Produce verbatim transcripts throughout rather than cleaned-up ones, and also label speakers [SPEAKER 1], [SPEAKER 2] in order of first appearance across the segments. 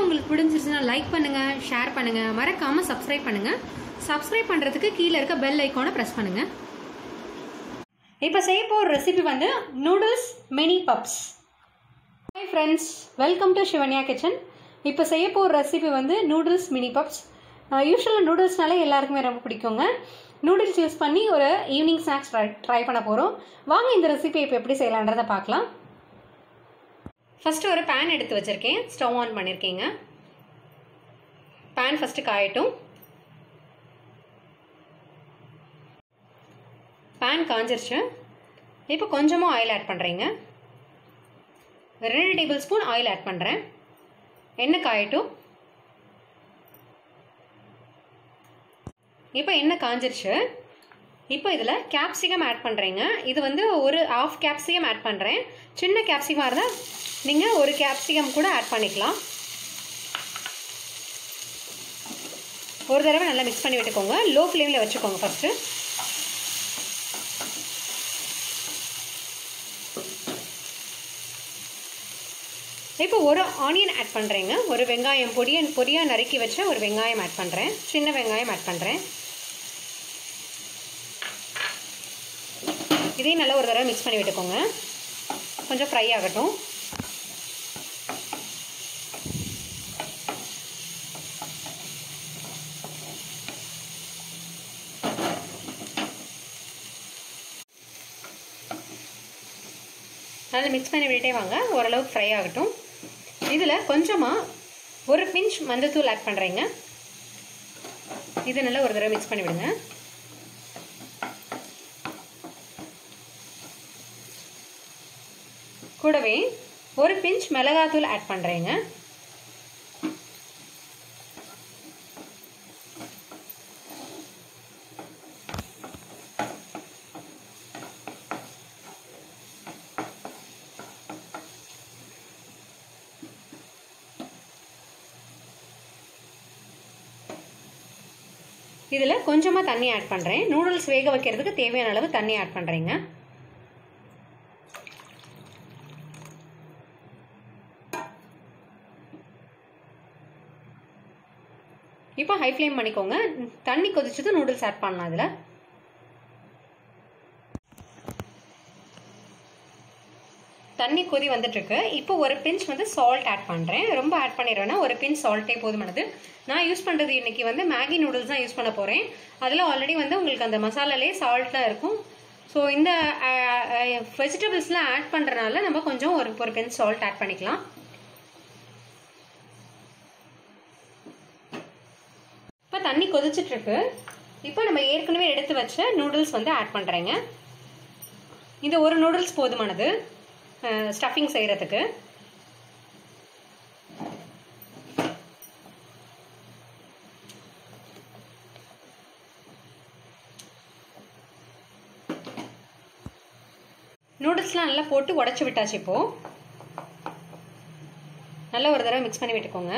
[SPEAKER 1] உங்களுக்கு பிடிச்சிருச்சுன்னா லைக் பண்ணுங்க, ஷேர் பண்ணுங்க, மறக்காம சப்ஸ்கிரைப் பண்ணுங்க. சப்ஸ்கிரைப் பண்றதுக்கு கீழே இருக்க பெல் ஐகானை பிரஸ் பண்ணுங்க. இப்போ செய்ய போகிற ரெசிபி வந்து noodles mini puffs. Hi friends, welcome to Shivanya kitchen. இப்போ செய்ய போகிற ரெசிபி வந்து நூடுல்ஸ் மினி பப்ஸ். யூஸ்வலாக நூடுல்ஸ்னாலே எல்லாருக்குமே ரொம்ப பிடிக்குங்க. நூடுல்ஸ் யூஸ் பண்ணி ஒரு ஈவினிங் ஸ்நாக்ஸ் ட்ரை ட்ரை பண்ண போகிறோம். வாங்க இந்த ரெசிபி இப்போ எப்படி செய்யலான்றதை பார்க்கலாம். ஃபஸ்ட்டு ஒரு பேன் எடுத்து வச்சுருக்கேன். ஸ்டவ் ஆன் பண்ணியிருக்கேங்க. பேன் ஃபஸ்ட்டு காயட்டும். பேன் காஞ்சிருச்சு. இப்போ கொஞ்சமாக ஆயில் ஆட் பண்ணுறேங்க. ரெண்டு டேபிள் ஸ்பூன் ஆயில் ஆட் பண்ணுறேன். எண்ணெய் காயட்டும். இப்போ எண்ணெய் காஞ்சிருச்சு. இப்போ இதில் கேப்சிகம் ஆட் பண்ணுறேங்க. இது வந்து ஒரு ஆஃப் கேப்சிகம் ஆட் பண்ணுறேன். சின்ன கேப்சிகமாக இருந்தால் நீங்கள் ஒரு கேப்சிகம் கூட ஆட் பண்ணிக்கலாம். ஒரு தடவை நல்லா மிக்ஸ் பண்ணி விட்டுக்கோங்க. லோ ஃப்ளேமில் வச்சுக்கோங்க ஃபஸ்ட்டு. இப்போ ஒரு ஆனியன் ஆட் பண்ணுறேங்க. ஒரு வெங்காயம் பொடிய பொடியாக நறுக்கி வச்ச ஒரு வெங்காயம் ஆட் பண்ணுறேன். சின்ன வெங்காயம் ஆட் பண்ணுறேன். இதையும் நல்லா ஒரு தடவை மிக்ஸ் பண்ணி விட்டுக்கோங்க. கொஞ்சம் ஃப்ரை ஆகட்டும். நல்லா மிக்ஸ் பண்ணி விட்டே வாங்க. ஓரளவுக்கு ஃப்ரை ஆகட்டும். இதில் கொஞ்சமாக ஒரு பிஞ்ச் மஞ்சத்தூள் ஆட் பண்ணுறேங்க. இது நல்லா ஒரு தடவை மிக்ஸ் பண்ணி விடுங்க. கூடவே ஒரு பிஞ்ச் மிளகாத்தூள் ஆட் பண்ணுறேங்க. இதில் கொஞ்சமாக தண்ணி ஆட் பண்ணுறேன். நூடுல்ஸ் வேக வைக்கிறதுக்கு தேவையான அளவு தண்ணி ஆட் பண்ணுறேங்க. இப்போ ஹை ஃப்ளேம் பண்ணிக்கோங்க. தண்ணி கொதிச்சது நூடுல்ஸ் ஆட் பண்ணலாம். இதில் தண்ணி கொதி வந்துட்டுருக்கு. இப்போ ஒரு பிஞ்ச் வந்து சால்ட் ஆட் பண்ணுறேன். ரொம்ப ஆட் பண்ணிடுவேன்னா ஒரு பிஞ்ச் சால்ட்டே போதுமானது. நான் யூஸ் பண்ணுறது இன்றைக்கி வந்து மேகி நூடுல்ஸ் தான் யூஸ் பண்ண போகிறேன். அதில் ஆல்ரெடி வந்து உங்களுக்கு அந்த மசாலாலே சால்ட்டாக இருக்கும். ஸோ இந்த வெஜிடபிள்ஸ்லாம் ஆட் பண்ணுறதுனால நம்ம கொஞ்சம் ஒரு ஒரு பிஞ்ச் சால்ட் ஆட் பண்ணிக்கலாம். இப்போ தண்ணி கொதிச்சிட்ருக்கு. இப்போ நம்ம ஏற்கனவே எடுத்து வச்ச நூடுல்ஸ் வந்து ஆட் பண்ணுறேங்க. இந்த ஒரு நூடுல்ஸ் போதுமானது ஸ்டஃபிங் செய்கிறதுக்கு. நூடுல்ஸ்லாம் நல்லா போட்டு உடச்சி விட்டாச்சு. இப்போது நல்லா ஒரு தடவை மிக்ஸ் பண்ணி விட்டுக்கோங்க.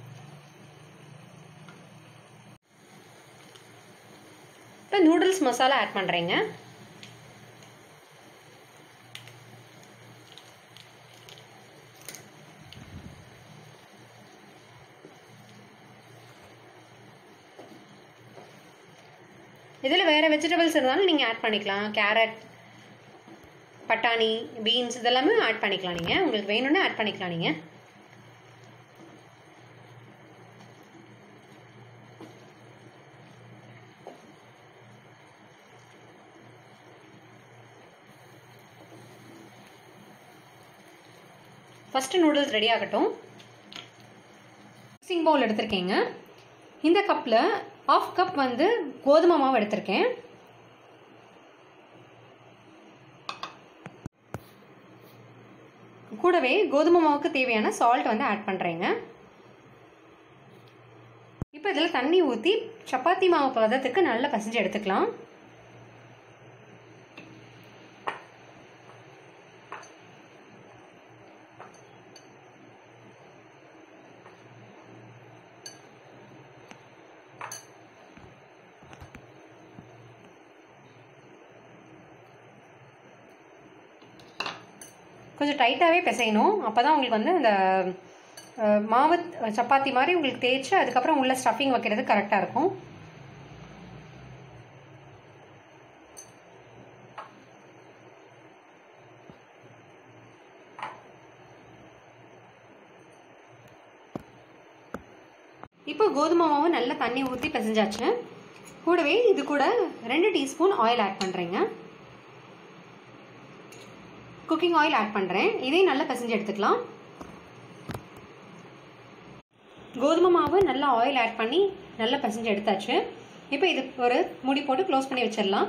[SPEAKER 1] இப்போ நூடுல்ஸ் மசாலா ஆட் பண்ணுறேங்க. இதில் வேறு வெஜிடபிள்ஸ் இருந்தாலும் நீங்கள் ஆட் பண்ணிக்கலாம். கேரட், பட்டாணி, பீன்ஸ் இதெல்லாமே ஆட் பண்ணிக்கலாம். நீங்கள் உங்களுக்கு வேணும்னா ஆட் பண்ணிக்கலாம். நீங்கள் ஃபஸ்ட்டு நூடுல்ஸ் ரெடி ஆகட்டும். மிக்சிங் பவுல் எடுத்திருக்கேங்க. இந்த கப்பில் ஆஃப் கப் வந்து கோதுமை மாவு எடுத்திருக்கேன். கூடவே கோதுமை மாவுக்கு தேவையான சால்ட் வந்து ஆட் பண்ணுறேங்க. இப்போ இதில் தண்ணி ஊற்றி சப்பாத்தி மாவு பதத்துக்கு நல்லா பசைஞ்சு எடுத்துக்கலாம். கொஞ்சம் டைட்டாகவே பிசையணும். அப்போ தான் உங்களுக்கு வந்து அந்த மாவு சப்பாத்தி மாதிரி உங்களுக்கு தேய்ச்சி அதுக்கப்புறம் உள்ள ஸ்டஃபிங் வைக்கிறது கரெக்டாக இருக்கும். இப்போ கோதுமை மாவு நல்லா தண்ணி ஊற்றி பிசைஞ்சாச்சு. கூடவே இது கூட ரெண்டு டீஸ்பூன் ஆயில் ஆட் பண்ணுறேங்க. குக்கிங் ஆயில் ஆட் பண்ணுறேன். இதையும் நல்லா பிசைஞ்சு எடுத்துக்கலாம். கோதுமை மாவு நல்லா ஆயில் ஆட் பண்ணி நல்லா பிசைஞ்சு எடுத்தாச்சு. இப்போ இது ஒரு மூடி போட்டு க்ளோஸ் பண்ணி வச்சிடலாம்.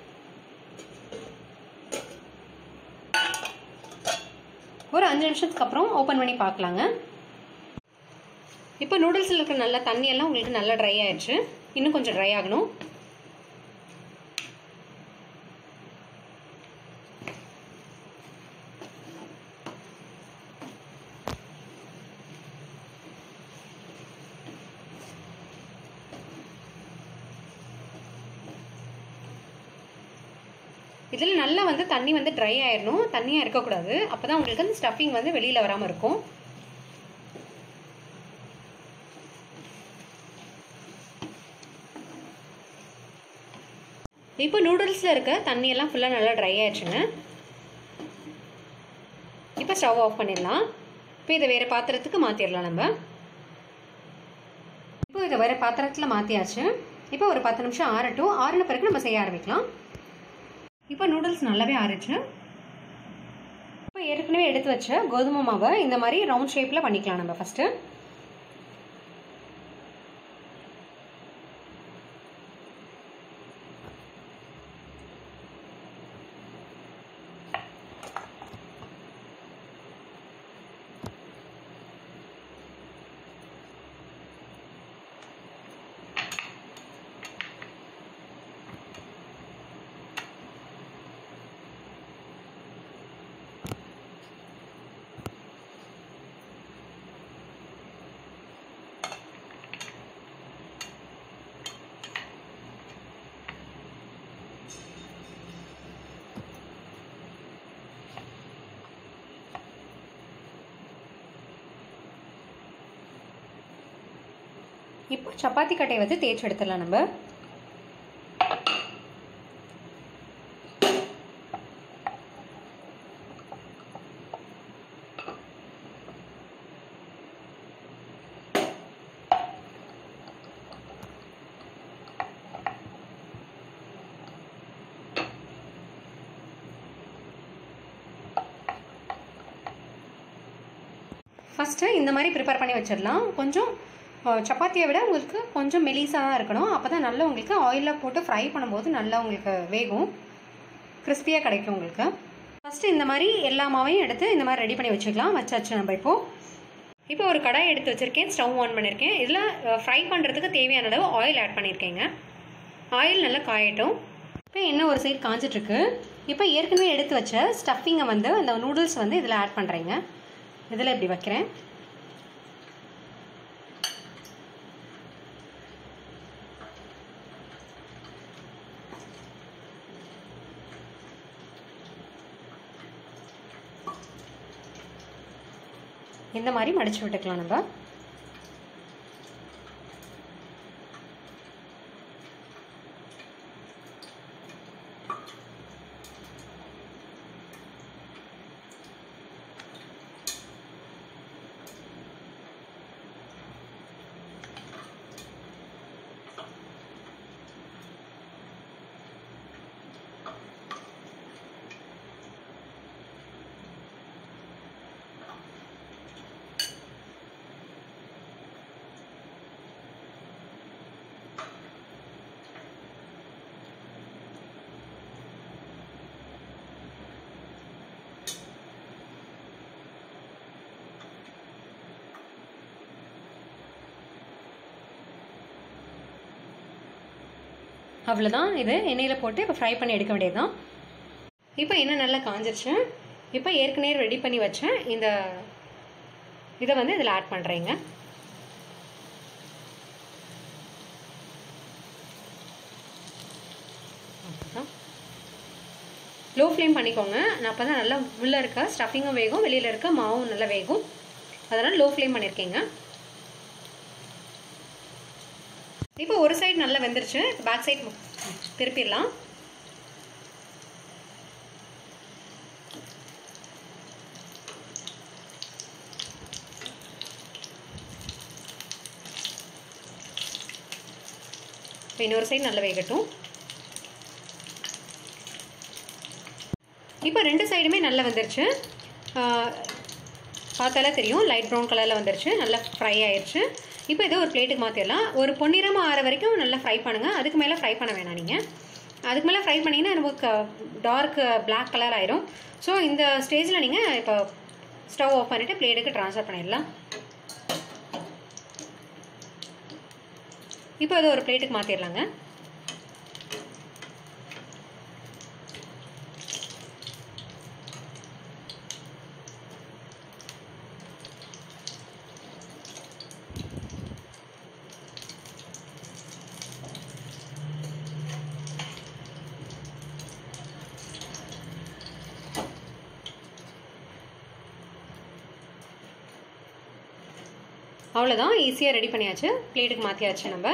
[SPEAKER 1] ஒரு அஞ்சு நிமிஷத்துக்கு அப்புறம் ஓப்பன் பண்ணி பார்க்கலாங்க. இப்போ நூடுல்ஸில் இருக்கிற நல்ல தண்ணியெல்லாம் உங்களுக்கு நல்லா ட்ரை ஆயிடுச்சு. இன்னும் கொஞ்சம் ட்ரை ஆகணும். இதில் நல்லா வந்து தண்ணி வந்து ட்ரை ஆயிடணும். தண்ணியாக இருக்கக்கூடாது. அப்போ தான் உங்களுக்கு அந்த ஸ்டஃபிங் வந்து வெளியில் வராமல் இருக்கும். இப்போ நூடுல்ஸில் இருக்க தண்ணியெல்லாம் ஃபுல்லாக நல்லா ட்ரை ஆயிடுச்சுங்க. இப்போ ஸ்டவ் ஆஃப் பண்ணிடலாம். இப்போ இதை வேறு பாத்திரத்துக்கு மாற்றிடலாம் நம்ம. இப்போ இதை வேறு பாத்திரத்தில் மாற்றியாச்சு. இப்போ ஒரு பத்து நிமிஷம் ஆறட்டும். ஆறின பிறகு நம்ம செய்ய ஆரம்பிக்கலாம். இப்போ நூடுல்ஸ் நல்லாவே ஆறிச்சு. இப்போ ஏற்கனவே எடுத்து வச்ச கோதுமை மாவை இந்த மாதிரி ரவுண்ட் ஷேப்பில் பண்ணிக்கலாம் நம்ம ஃபஸ்ட்டு. இப்போ சப்பாத்தி கட்டையை வந்து தேய்ச்சி எடுத்துடலாம் நம்ம. ஃபஸ்ட்டு இந்த மாதிரி ப்ரிப்பேர் பண்ணி வச்சிடலாம். கொஞ்சம் சப்பாத்தியை விட உங்களுக்கு கொஞ்சம் மெலிசாக தான் இருக்கணும். அப்போ தான் நல்லா உங்களுக்கு ஆயிலில் போட்டு ஃப்ரை பண்ணும்போது நல்லா உங்களுக்கு வேகும், கிறிஸ்பியாக கிடைக்கும் உங்களுக்கு. ஃபஸ்ட்டு இந்த மாதிரி எல்லா மாவையும் எடுத்து இந்த மாதிரி ரெடி பண்ணி வச்சுக்கலாம். வச்சாச்சு நம்ம. இப்போது இப்போ ஒரு கடாய் எடுத்து வச்சுருக்கேன். ஸ்டவ் ஆன் பண்ணியிருக்கேன். இதில் ஃப்ரை பண்ணுறதுக்கு தேவையான அளவு ஆயில் ஆட் பண்ணியிருக்கேங்க. ஆயில் நல்லா காயட்டும். இப்போ எண்ணெய் ஒரு சைடு காஞ்சிட்ருக்கு. இப்போ ஏற்கனவே எடுத்து வச்ச ஸ்டஃபிங்கை வந்து அந்த நூடுல்ஸ் வந்து இதில் ஆட் பண்ணுறேங்க. இதில் இப்படி வைக்கிறேன். இந்த மாதிரி மடிச்சு விட்டுக்கலாம் நம்ம. அவ்வளோதான். இது எண்ணெயில் போட்டு இப்போ ஃப்ரை பண்ணி எடுக்க வேண்டியது தான். இப்போ எண்ணெய் நல்லா காஞ்சிருச்சு. இப்போ ஏற்கனவே ரெடி பண்ணி வச்சேன் இந்த இதை வந்து இதில் ஆட் பண்ணுறேங்க. லோ ஃப்ளேம் பண்ணிக்கோங்க. அப்போ தான் நல்லா உள்ளே இருக்க ஸ்டஃபிங்கும் வேகும், வெளியில் இருக்க மாவும் நல்லா வேகும். அதனால் லோ ஃப்ளேம் பண்ணியிருக்கேங்க. இப்போ ஒரு சைடு நல்லா வெந்துருச்சு. பேக் சைடு திருப்பிடலாம். இன்னொரு சைடு நல்லா வேகட்டும். இப்போ ரெண்டு சைடுமே நல்லா வந்துருச்சு. பார்த்தாலே தெரியும் லைட் ப்ரௌன் கலரில் வந்துருச்சு. நல்லா ஃப்ரை ஆயிடுச்சு. இப்போ இதை ஒரு பிளேட்டுக்கு மாற்றிடலாம். ஒரு பொன்னிறமாக ஆற வரைக்கும் நல்லா ஃப்ரை பண்ணுங்கள். அதுக்கு மேலே ஃப்ரை பண்ண வேணாம். நீங்கள் அதுக்கு மேலே ஃப்ரை பண்ணிங்கன்னா நமக்கு டார்க் பிளாக் கலர் ஆயிரும். ஸோ இந்த ஸ்டேஜில் நீங்கள் இப்போ ஸ்டவ் ஆஃப் பண்ணிவிட்டு பிளேட்டுக்கு ட்ரான்ஸ்ஃபர் பண்ணிடலாம். இப்போ அதை ஒரு பிளேட்டுக்கு மாற்றிடலாங்க. அவ்வளோதான், ஈஸியாக ரெடி பண்ணியாச்சு. பிளேட்டுக்கு மாற்றியாச்சு. நம்ம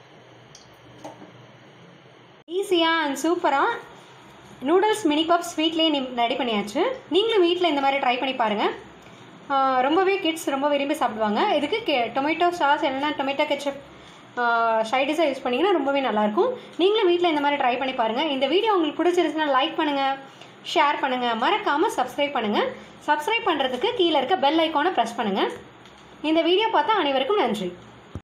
[SPEAKER 1] ஈஸியாக அண்ட் சூப்பராக நூடுல்ஸ் மினி பப்ஸ் வீட்லேயே ரெடி பண்ணியாச்சு. நீங்களும் வீட்டில் இந்த மாதிரி ட்ரை பண்ணி பாருங்கள். ரொம்பவே கிட்ஸ் ரொம்ப விரும்பி சாப்பிடுவாங்க. இதுக்கு கே டொமேட்டோ சாஸ் இல்லைன்னா டொமேட்டோ கெச்சப் சைடிஷாக யூஸ் பண்ணிங்கன்னா ரொம்பவே நல்லாயிருக்கும். நீங்களும் வீட்டில் இந்த மாதிரி ட்ரை பண்ணி பாருங்கள். இந்த வீடியோ உங்களுக்கு பிடிச்சிருச்சுன்னா லைக் பண்ணுங்கள், ஷேர் பண்ணுங்கள், மறக்காமல் சப்ஸ்கிரைப் பண்ணுங்கள். சப்ஸ்கிரைப் பண்ணுறதுக்கு கீழே இருக்க பெல் ஐக்கானை ப்ரெஸ் பண்ணுங்கள். இந்த வீடியோ பார்த்தா அனைவருக்கும் நன்றி.